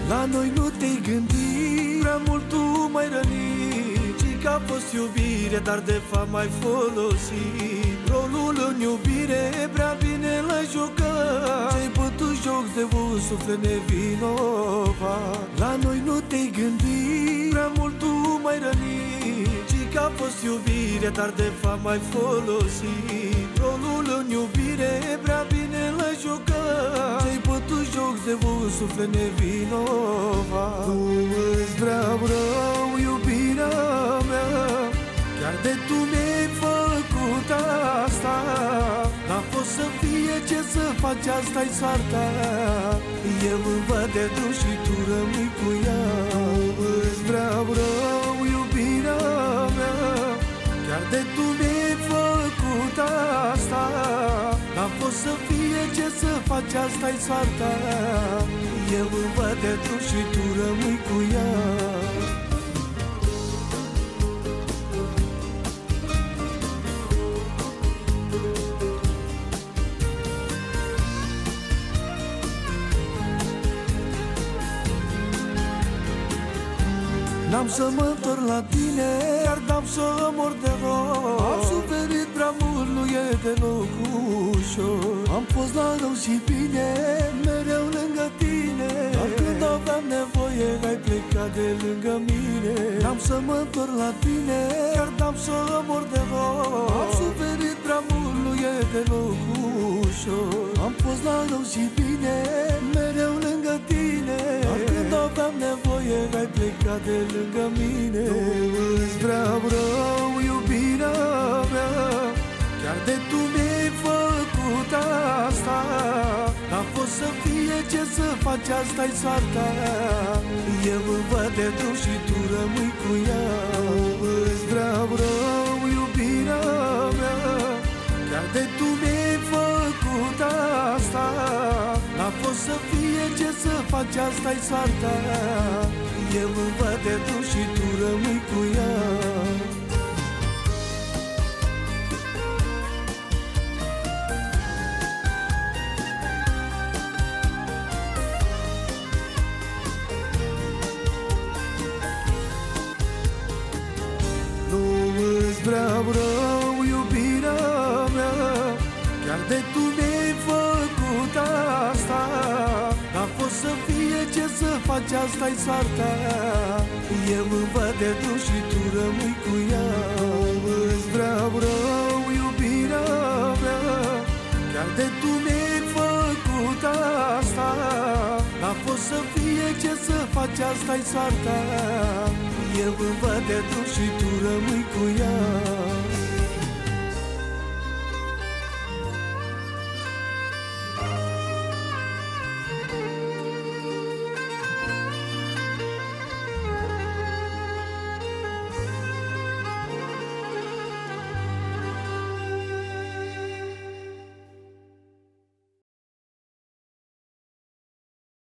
La noi nu te-ai gândit, prea mult tu m-ai rănit. Și că a fost iubire, dar de fapt m-ai folosit. Rolul în iubire prea bine l-ai jucat. Ți-ai bătut joc de un suflet nevinovat. La noi nu te-ai gândit, prea mult tu m-ai rănit. Și că a fost iubire, dar de fapt m-ai folosit. Rolul în iubire prea bine l-ai jucat. Ți-ai bătut joc de un suflet nevinovat. Nu îți vreau rău, iubirea mea, chiar de tu mi-ai făcut asta. N-a fost să fie, ce să faci, asta-i soarta. Eu îmi văd de drum și tu rămâi cu ea. Nu îți vreau rău, iubirea mea, chiar de tu mi-ai făcut asta. N-a fost să fie, ce să faci, asta-i soarta. Eu îmi văd de drum și tu rămâi cu ea. N-am să mă întorc la tine, iar n-am să mor de rog. Am suferit prea mult, nu e deloc ușor. Am fost la rău și bine, mereu lângă tine. Dar când aveam nevoie, ai plecat de lângă mine. N-am să mă întorc la tine, iar n-am să mor de rog. Am suferit prea mult, nu e deloc ușor. Am fost la rău și bine, mereu lângă tine. Dar când aveam nevoie, ai plecat de lângă mine. Nu îți vreau rău, iubirea mea, chiar de tu mi-ai făcut asta. N-a fost să fie, ce să faci, asta-i soarta. Eu îmi văd de drum și tu rămâi cu ea. Nu îți vreau rău, iubirea mea, chiar de tu mi-ai făcut asta. N-a fost să fie, ce să faci, asta-i soarta. Eu îmi văd de drum și tu rămâi cu ea. Nu îți vreau rău, iubirea mea, chiar de tu mi-ai făcut asta. N-a fost să fie, ce să faci, asta-i soarta. Eu îmi văd de drum și tu rămâi cu ea. Nu îți vreau rău, iubirea mea, chiar de tu mi-ai făcut asta. N-a fost să fie, ce să faci, asta-i soarta. Eu îmi văd de drum și tu rămâi cu ea.